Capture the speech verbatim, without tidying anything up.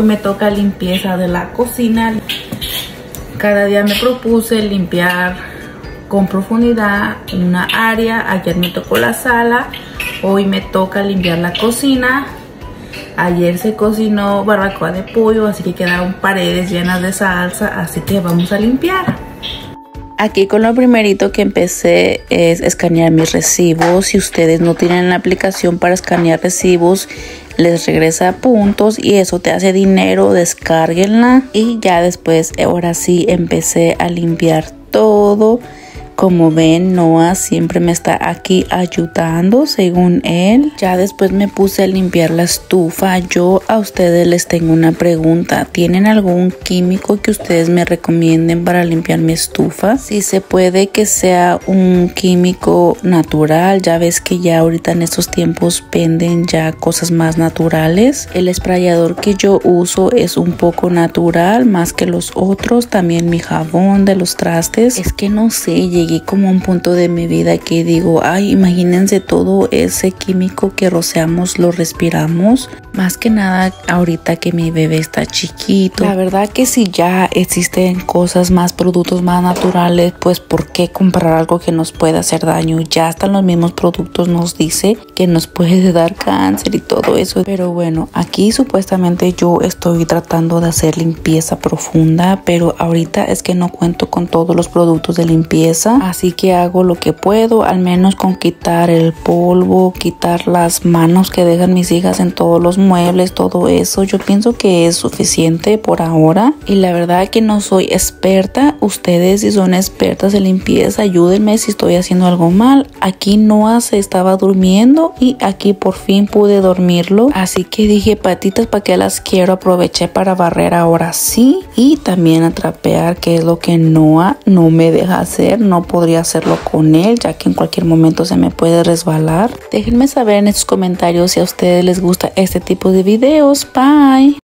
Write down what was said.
hoy me toca limpieza de la cocina. Cada día me propuse limpiar con profundidad una área. Ayer me tocó la sala, hoy me toca limpiar la cocina. Ayer se cocinó barbacoa de pollo, así que quedaron paredes llenas de salsa, así que vamos a limpiar. Aquí con lo primerito que empecé es escanear mis recibos. Si ustedes no tienen la aplicación para escanear recibos, les regresa puntos y eso te hace dinero, descárguenla. Y ya después, ahora sí, empecé a limpiar todo. Como ven, Noah siempre me está aquí ayudando según él. Ya después me puse a limpiar la estufa. Yo a ustedes les tengo una pregunta. ¿Tienen algún químico que ustedes me recomienden para limpiar mi estufa? Si se puede que sea un químico natural. Ya ves que ya ahorita en estos tiempos venden ya cosas más naturales. El sprayador que yo uso es un poco natural más que los otros. También mi jabón de los trastes. Es que no sé, llegué como a un punto de mi vida que digo, ay, imagínense todo ese químico que rociamos, lo respiramos. Más que nada ahorita que mi bebé está chiquito. La verdad que si ya existen cosas más, productos más naturales, pues ¿por qué comprar algo que nos pueda hacer daño? Ya hasta los mismos productos nos dice que nos puede dar cáncer y todo eso. Pero bueno, aquí supuestamente yo estoy tratando de hacer limpieza profunda, pero ahorita es que no cuento con todos los productos de limpieza. Así que hago lo que puedo, al menos con quitar el polvo, quitar las manos que dejan mis hijas en todos los muebles, todo eso. Yo pienso que es suficiente por ahora. Y la verdad que no soy experta. Ustedes si son expertas en limpieza, ayúdenme si estoy haciendo algo mal. Aquí Noah se estaba durmiendo y aquí por fin pude dormirlo. Así que dije, patitas, ¿para qué las quiero? Aproveché para barrer ahora sí. Y también a trapear, que es lo que Noah no me deja hacer. No podría hacerlo con él, ya que en cualquier momento se me puede resbalar. Déjenme saber en estos comentarios si a ustedes les gusta este tipo de videos. Bye.